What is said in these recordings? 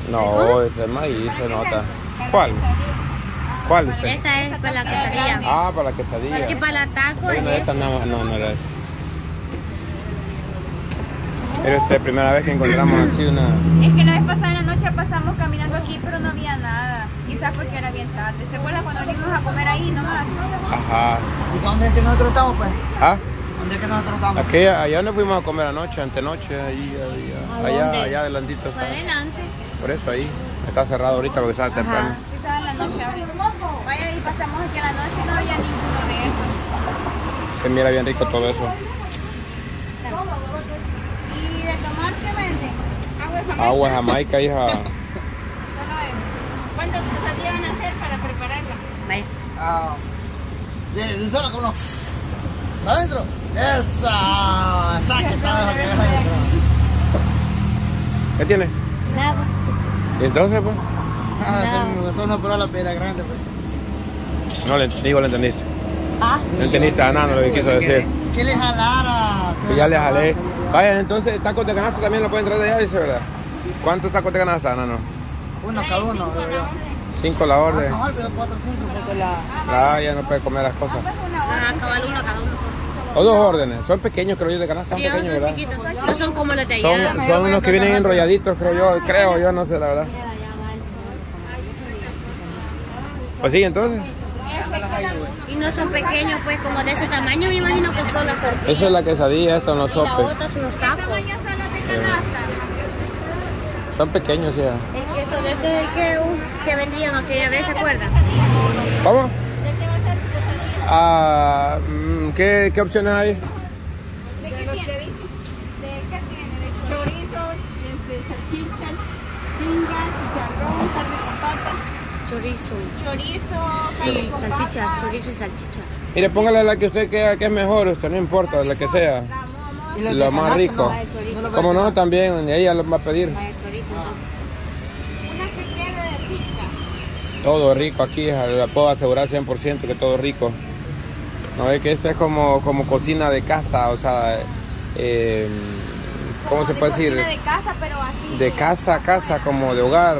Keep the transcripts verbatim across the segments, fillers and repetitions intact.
No, ese es maíz, se nota. ¿Cuál? ¿Cuál usted? Esa es para la quesadilla. Ah, para la quesadilla. Porque para la taco es no, esta esa. no, no, no era esa. Pero esta es la primera vez que encontramos así una... Es que la vez pasada en la noche pasamos caminando aquí, pero no había nada. Quizás porque era bien tarde. ¿Se acuerdan cuando vinimos a comer ahí nomás? Ajá. ¿Y dónde es que nosotros estamos, pues? ¿Ah? ¿Dónde es que nosotros estamos? Aquí, allá donde fuimos a comer anoche, antenoche, ahí, ahí, allá, allá, allá adelantito está. Adelante. Por eso ahí. Está cerrado ahorita porque está temprano. Quizás en la noche ahorita. Vaya y pasamos aquí en la noche y no había ninguno de esos. Se mira bien rico todo eso. ¿Y de tomar qué venden? Agua de Jamaica. Agua de Jamaica, hija. Solo eso. ¿Cuántas quesadillas van a hacer para prepararla? Vaya. Ah, de, de solo como no. ¿Adentro? ¡Esa! ¡Esa que está de la que deja adentro! ¿Qué tiene? Nada. ¿Y entonces, pues? Ah, me gustó no probar la piedra grande, pues. No, le, digo, le entendiste. Ah. No entendiste a nada lo que quiso decir. Que le jalara. Que ya le jalé. Vaya, entonces, tacos de canasta también lo pueden traer de allá, dice, ¿verdad? ¿Cuántos tacos de canasta, Nano? Uno cada uno, digo yo. Cinco la orden. Ah, pero cuatro, cinco, porque la... Ah, ya no puede comer las cosas. Ah, cabal uno cada uno. O dos órdenes. Son pequeños, creo yo, de canasta. Son Sí, pequeños, son ¿verdad? chiquitos. No son como los de allá. Son, son unos que vienen enrolladitos, creo yo. Creo yo, no sé, la verdad. Pues sí, entonces. Y no son pequeños, pues como de ese tamaño, me imagino que son las tortillas. Esa es la quesadilla, estos son los Y la sopes. otra son los tacos. Son pequeños, ya. El queso de ese es el que, uh, que vendían aquella vez, ¿se acuerdan? ¿Cómo? Ah, ¿qué, ¿Qué opciones hay? ¿De qué tiene? ¿De qué tiene? ¿De chorizo, de salchichas, pinga, chicharrón, carne con papa? Chorizo. Chorizo, Sí, carne con salchichas, papa. chorizo y salchicha. Mire, póngale la que usted crea que es mejor, usted no importa, la que sea. ¿Y los Lo de más canasta, rico. no? Vaya chorizo. No lo Como venden. no, también, ella lo va a pedir. Vaya chorizo. Una que quede de pizza. Todo rico aquí, la puedo asegurar cien por ciento que todo rico. No es que esto es como, como cocina de casa, o sea, eh, ¿cómo se puede decir? Cocina de casa, pero así. De casa a casa, como de hogar.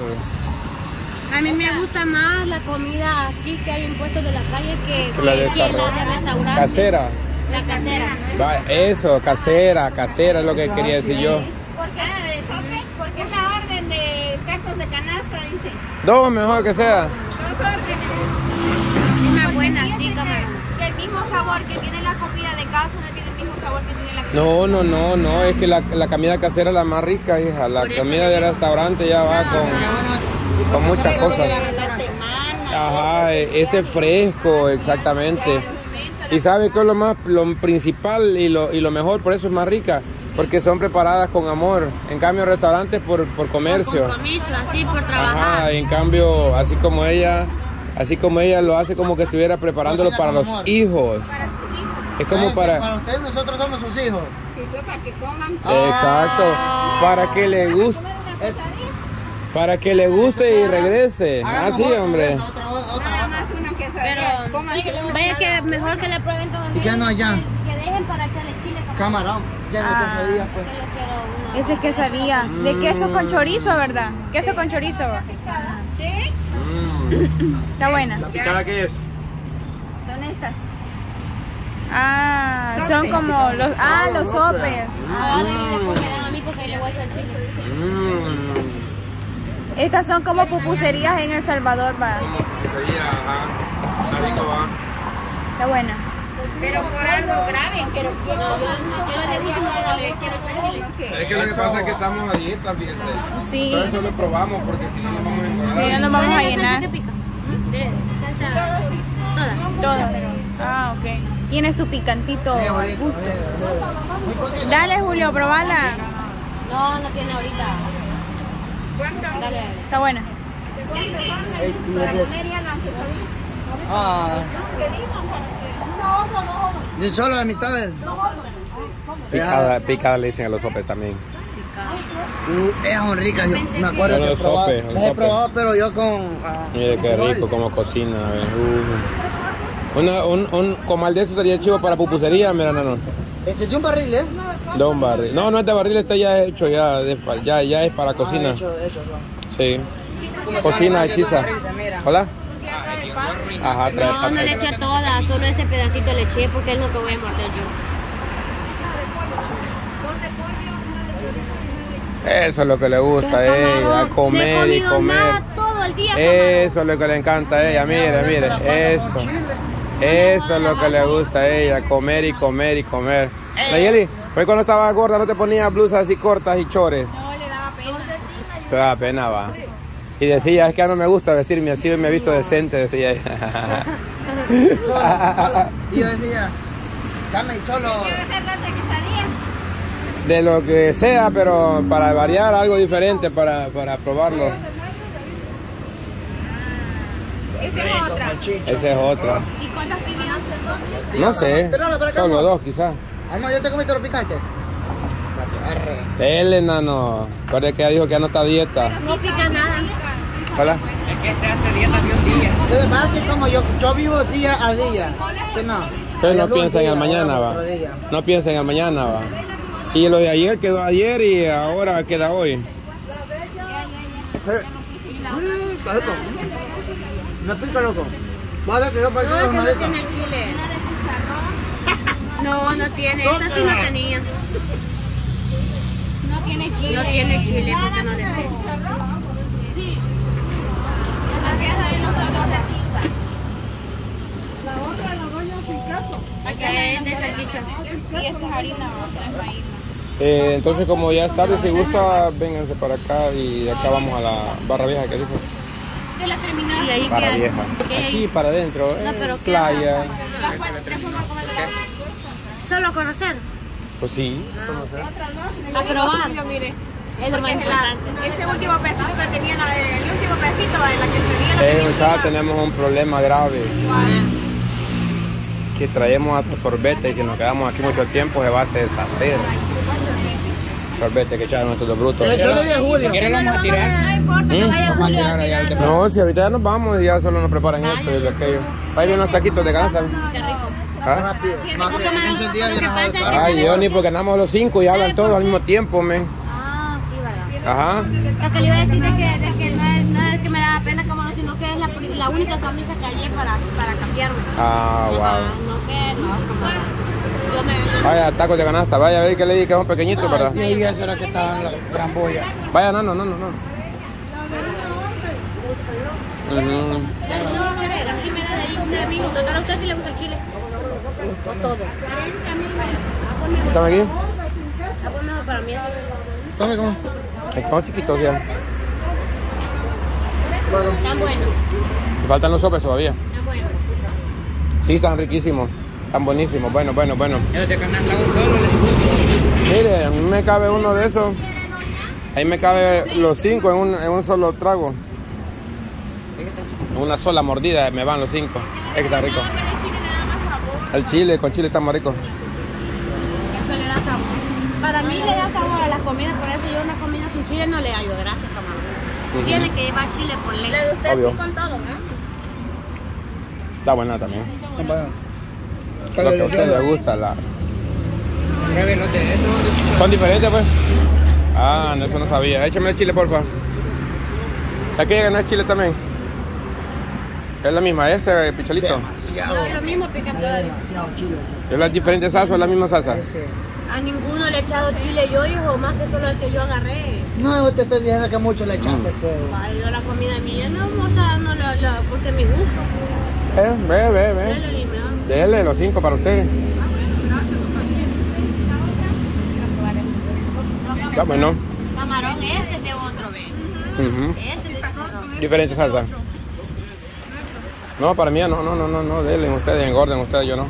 A mí me gusta más la comida así que hay en puestos de la calle que, que, La de que la carro- de restaurante. Casera. La casera. Va, eso, casera, casera es lo que quería decir yo. ¿Por qué de sope? Porque es la orden de tacos de canasta, dice. Dos mejor que sea. Dos órdenes. Es más buena así, camarón. Que el mismo sabor que tiene la comida de casa no tiene el mismo sabor que tiene la comida. No, no, no, no, es que la, la comida casera es la más rica, hija. La Por eso comida te de digo. restaurante ya va con, con muchas cosas. La semana. Ajá, este es fresco, exactamente. Y sabe que es lo más, lo principal y lo, y lo mejor, por eso es más rica, porque son preparadas con amor. En cambio, restaurantes por, por comercio. Compromiso, así por trabajar. Ajá, en cambio, así como ella, así como ella lo hace como que estuviera preparándolo Cocina para con los amor. hijos. Para sus hijos. Es como Ah, para... Para ustedes nosotros somos sus hijos. Sí, fue para que coman. Exacto, para que le guste, Comer una Es- quesadilla. para que le guste y regrese. Hagamos Así, otra, hombre. Otra, otra, otra. Nada más una quesadilla. Pero Cómansela una vaya cada- que mejor que le prueben todo. ¿Y qué no hay ya? Que, que dejen para echarle chile. como- Camarón. Ya no Ah. te pedías, pues. Que lo quiero una- Esa es quesadilla. De queso con chorizo, ¿verdad? Queso con chorizo. ¿Sí? Está buena. ¿La picada qué es? Son estas. Ah, son como los, ah, los sopes. Ah, y después me dan a mí porque le voy a echar chile. Mmm. Estas son como pupuserías en El Salvador, va. Sería, ajá. Está rico, va. Está buena. Pero por algo grave, pero yo No, yo, yo le digo que le quiero echar chile. Es que lo que pasa es que estamos a dieta, fíjense. Sí. Por eso lo probamos, porque si no nos vamos a engordar. Sí, no nos vamos a ¿Puede ser llenar. salsa pica? De salsa. Toda. Todo. Ah, ok. Tiene su picantito Mira, al bonito, gusto. mira, mira. Muy poquito. Dale, Julio, probala. No, no tiene ahorita. ¿cuánto? Está buena. Ey, sí, Para bien. comer ya la quesadilla. Ah, Que digan para que... yo solo la mitad del. Picada, picada le dicen a los sopes también. Uh, esas son ricas, yo me acuerdo Son que he los probado. sopes, los Las he sopes. probado, pero yo con. ah, Mire qué con rico como cocina. a ver, uh. Una, un, un comal de esto estaría chivo para pupusería, mira, no, no. Este de un barril, ¿eh? De un barril. No, no es de barril, este ya es hecho, ya, de- ya, ya es para Ah, cocina. hecho, hecho, no. Sí. Cocina hechiza. Hola. Ajá, trae No, no le eché a todas, solo ese pedacito le eché porque es lo que voy a morder yo. Eso es lo que le gusta a ella, a comer y comer. Nada todo el día, Eso es lo que le encanta a ella, mire, mire, eso. Eso es lo que le gusta a ella, comer y comer y comer. Nayeli, hoy cuando estaba gorda no te ponía blusas así cortas y chores. No, le daba pena. Te daba pena, va. Y decía, es que ya no me gusta vestirme así, me he visto decente, decía ella. Y yo decía, dame solo. De lo que sea, pero para variar algo diferente, para, para probarlo. Esa es otra. Esa es otra. ¿Y cuántas pidió? No sé, solo dos quizás. Alma, ¿yo te comiste lo picante? Él, enano. Recuerde que ella dijo que ya no está a dieta. No pica nada. Hola. Es que este hace dieta de un día. Lo que pasa es que como yo, yo vivo día a día. ¿Sí no? Pero no Yo piensa en día, el mañana, ahora va. otro día. No piensa en el mañana, va. Y lo de ayer quedó ayer y ahora queda hoy. Mm, está rico. No pica, loco. Vas a ver que yo para No, es que no maleta. tiene chile. No, no tiene. Esa sí no tenía. No tiene chile. No tiene chile porque no le sé. Es de salchicha. Y esa es harina, otra es maíz. Eh, entonces, como ya es tarde, si gusta, vénganse para acá y de acá vamos a la barra vieja que dijo. De la terminal. Y ahí Barra queda. vieja. ¿Qué hay? Aquí para adentro, No, eh, pero ¿qué? playa. Solo a conocer. Pues sí. A probar. Mire. Es lo más importante. Ese último pedacito que tenía, la, el último pedacito de la que tenía la Eh, muchachos, tenemos un problema grave. Que traemos hasta sorbete y si nos quedamos aquí mucho tiempo se va a deshacer. Sorbete que echaron estos dos brutos. Yo le dije a Julio. ¿Quieres lo vamos a tirar? No importa que vaya Vamos a Julio tirar a allá al tirar. de- No, si ahorita ya nos vamos y ya solo nos preparan esto y aquello. Ahí vienen unos taquitos de canasta. Qué rico. ¿Ah? Rápido. Más Lo que bien, me- en ese día lo que viene a pasa es que- Ay, yo ni porque andamos los cinco y hablan todos al mismo tiempo, men. Ah, sí, verdad. Ajá. Lo que le iba a decir es que, de que no, es, no es que me da pena como no, sino que es la, pri- la única camisa que hallé para, para cambiarme. Ah, wow. Ah, no que no, como yo me... Vaya, tacos de canasta. Vaya a ver que le dije que son pequeñitos, ¿verdad? Yo dije que era que estaba en la gran boya. Vaya, no, no, no, no. no. Ujú. No, así me da de ahí un minuto. ¿A usted sí le gusta el chile? O todo. ¿Están aquí? Ah, pues mejor para mí. Tome, ¿cómo? Están chiquitos ya. Tan bueno, Me faltan los sopes todavía. tan bueno. Sí, están riquísimos. Están buenísimos. Bueno, bueno, bueno. Ellos de canasta un solo les gusta. Mire, a mí me cabe uno de esos. Ahí me cabe los cinco en un, en un solo trago. En una sola mordida me van los cinco. Es que está rico. El chile, con chile está más rico. Eso le da sabor. Para mí le da sabor a las comidas, por eso yo una comida sin chile no le hallo. Gracias, camarón. Ujú. Tiene que llevar chile por ley. Le gusta Obvio. así con todo, ¿no? Está buena también. Lo que a Cállate, usted le gusta. La... Prueben los de estos, los de chicharrón. ¿Son diferentes, pues? Ah, no, eso no sabía. Échame el chile, porfa. Aquella no es chile también. Es la misma, ese picholito. Demasiado. No, lo mismo pica todo. Demasiado chile. ¿Es la diferente salsa o es la misma salsa? Ese. A ninguno le he echado chile yo, hijo, más que solo el que yo agarré. No, yo te estoy diciendo que mucho le echaste, pero... Ay, yo la comida mía no, o sea, no la, la, porque es mi gusto. Eh, ve, ve, Yo ve. le eliminé. Dele los cinco para usted. Está bueno. Camarón este es de otro, ve. Ujú. Este es de otro. Diferente salsa. No, para mí no, no, no, no, no. Denle ustedes, engorden ustedes, yo no.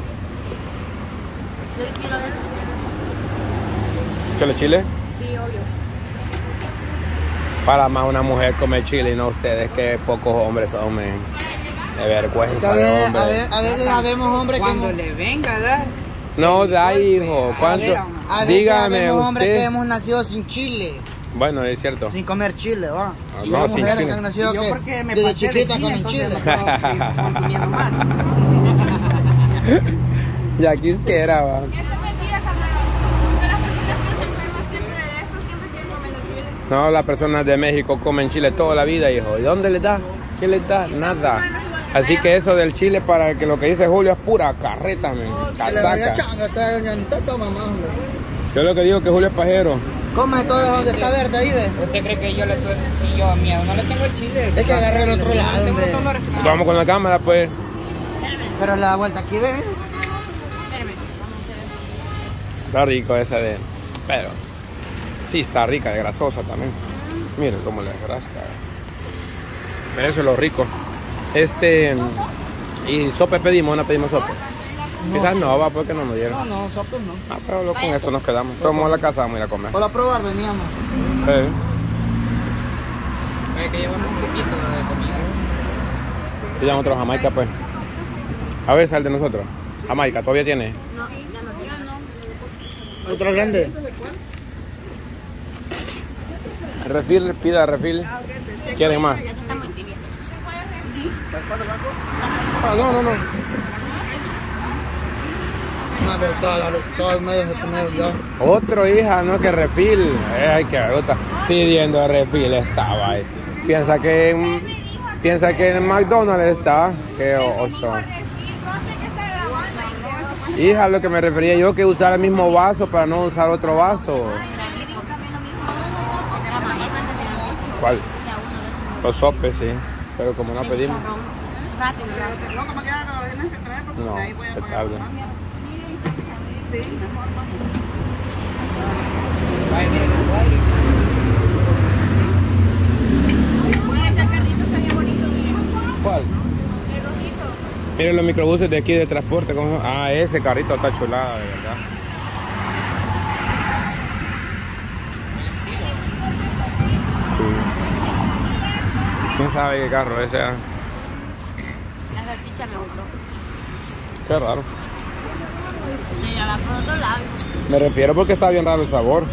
Yo quiero de eso. ¿Chile chile? Sí, obvio. Para más una mujer comer chile y no ustedes, que pocos hombres son, men. De vergüenza, A veces, hombre. a veces, a veces sabemos hombres que... Cuando hemos- le venga a dar. No da, hijo. A ¿Cuánto? veces, a veces Dígame sabemos hombres que usted. hemos nacido sin chile, Bueno, es cierto. sin comer chile, va. Ah, Y no, hay sin mujeres chile. que han nacido Yo que porque me desde pasé de chiquita chile, comen entonces chile. no puedo seguir consumiendo más. Ya quisiera, va. No, las personas de México comen chile toda la vida, hijo. ¿Y dónde les da? ¿Qué les da? Nada. Así que eso del chile, para que lo que dice Julio, es pura carreta, men. Casaca. Yo lo que digo es que Julio es pajero. Come todo donde está verde ahí, ve. ¿Usted cree que yo le estoy, si yo miedo no le tengo el chile? Es que agarré el otro lado, hombre. Vamos con la cámara, pues. Pero la vuelta aquí, ve. Está rico esa de... Pero... Sí, está rica, de grasosa también. Miren cómo le rasca. Pero eso es lo rico. Este... Y sopa pedimos, no pedimos sopa. No. Quizás no, va, porque no nos dieron. No, no, sopa no. Ah, pero lo, con esto nos quedamos. Vamos a la casa, vamos a ir a comer. Por a probar veníamos. Sí. Hay que llevar un poquito de comida. Pidamos otro Jamaica, pues. A ver, sal de nosotros. Jamaica, ¿todavía tiene? No, ya no tiene. ¿Otro grande? Refil, pida refil. ¿Quieren más? Está muy tibia. Ah, no, no, no. No, pero todos los medios se comieron ya. Otro, hija, no, que refil. Eh, ay, qué bruta. Pidiendo refil estaba ahí. Piensa que en, piensa que en McDonald's está. Qué oso. Hija, lo que me refería yo, que usar el mismo vaso para no usar otro vaso. ¿Cuál? Los sopes, sí. Pero como no pedimos. No, se tarda. ¿Cuál? Miren los microbuses de aquí de transporte. ¿Cómo? Ah, ese carrito está chulada, de verdad. Sí. ¿Quién sabe qué carro ese? La salchicha me gustó. Qué raro. Y ya va por otro lado. Me refiero porque está bien raro el sabor.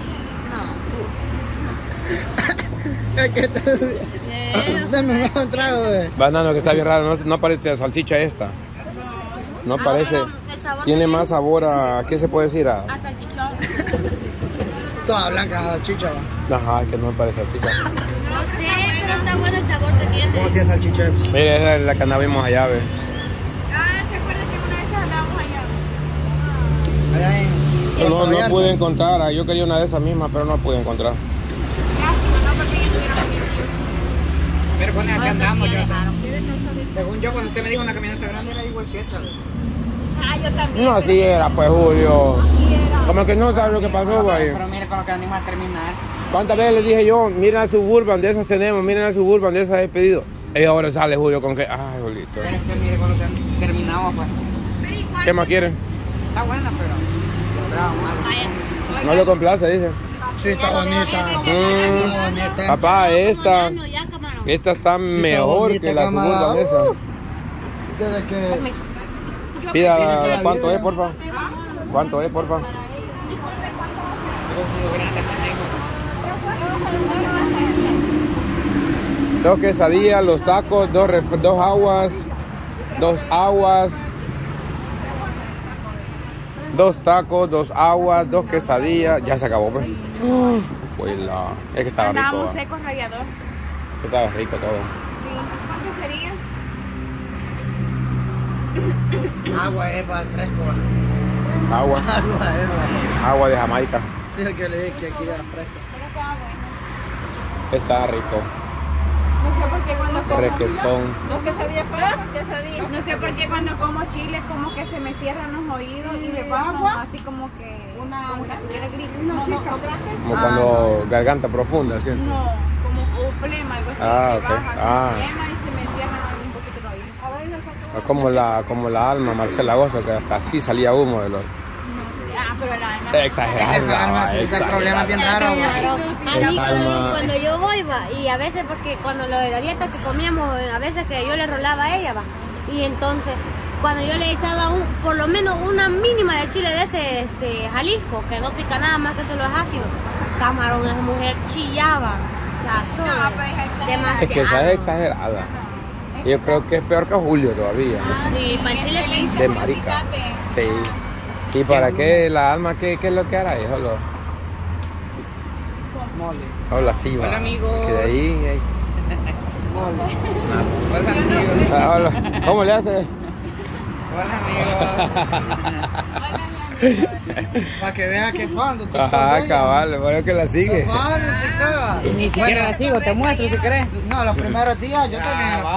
Dame un trago, ve. Banano, que está bien raro. No, no parece salchicha esta. No parece. Tiene más sabor a... ¿Qué se puede decir? A, A salchichón. Toda blanca, salchicha, va. ajá, que no me parece salchicha. No sé, pero está bueno el sabor que tiene. ¿Cómo hacía salchicha? Mire, esa es la que andábamos allá, ve. Ah, ¿se acuerdan que una vez andábamos allá? Allá en... No, no pude encontrar. Yo quería una de esas mismas, pero no pude encontrar. Lástima, no, porque ellos tuvieron aquí. Pero con el que andamos yo. dejaron. Según yo, cuando usted me dijo una camioneta grande era igual que esta. Ah, yo también. No, así era, pues, Julio. Como que no sabes lo que pasó, güey. Pero mire con lo que venimos a terminar. ¿Cuántas veces les dije yo? Miren al Suburban, de esas tenemos, miren al Suburban, de esas he pedido. Y ahora sale Julio con que... Ay, Julito. Pero es que mire con lo que terminamos, pues. ¿Qué más quieren? Está buena, pero... Bravo, malo. No lo complace, dice. Sí, está bonita. Mm, Está bonita. papá, esta... Ya, camarón. Esta está mejor bonita, que la camarada. Suburban esa. Desde que... Pida, ¿cuánto es, porfa? ¿Cuánto es, porfa? Dos quesadillas, los tacos, dos, ref- dos aguas, dos aguas, dos tacos, dos aguas, dos quesadillas. Ya se acabó, pues. Uh, pues la... Es que estaba rico. Andábamos ¿va? secos radiador. Estaba rico todo. Sí. ¿Cuánto sería? Agua es para el fresco. Agua, Agua es para... agua de Jamaica. Dice que le dije que aquí era fresco. Está rico. No sé por qué cuando como... Requesón. ¿Los quesadillas para? quesadillas. No sé por qué cuando como chile como que se me cierran los oídos y me pasa así como que... Una... Como que tuviera gripe. No, no, no, Como cuando garganta profunda, ¿sientes? no, como o flema, algo así. Ah, que ok. baja, Ah. flema y se me cierran un poquito los oídos. Es como la, como la alma Marcela Gozo, que hasta así salía humo de los... Ah, pero la alma... Exagerada. Esa alma sí da exagerada. problemas bien raros. Claro. A mí Esa cuando, alma- cuando yo voy, va, y a veces porque cuando lo de la dieta que comíamos, a veces que yo le rolaba a ella, va, y entonces cuando yo le echaba un, por lo menos una mínima de chile de ese este, Jalisco, que no pica nada más que solo es ácido, camarón, esa mujer chillaba, o sea, No, sobre, pues, exagerada. demasiado. Es que esa es exagerada. Yo creo que es peor que Julio todavía. Sí, para el chile sí. De marica. Sí. ¿Y para qué la alma? ¿Qué, qué es lo que hará? Eso lo... Mole. Hola, sí, va. Hola, amigos. Que de ahí, ahí. Hola, amigos. Ah, hola. ¿Cómo le hace? Hola, amigos. Para que veas que fan de TikTok. Ajá, cabal, por eso que la sigue. Fan de TikTok. Ni siquiera la sigo, te muestro si querés. No, los primeros días yo también.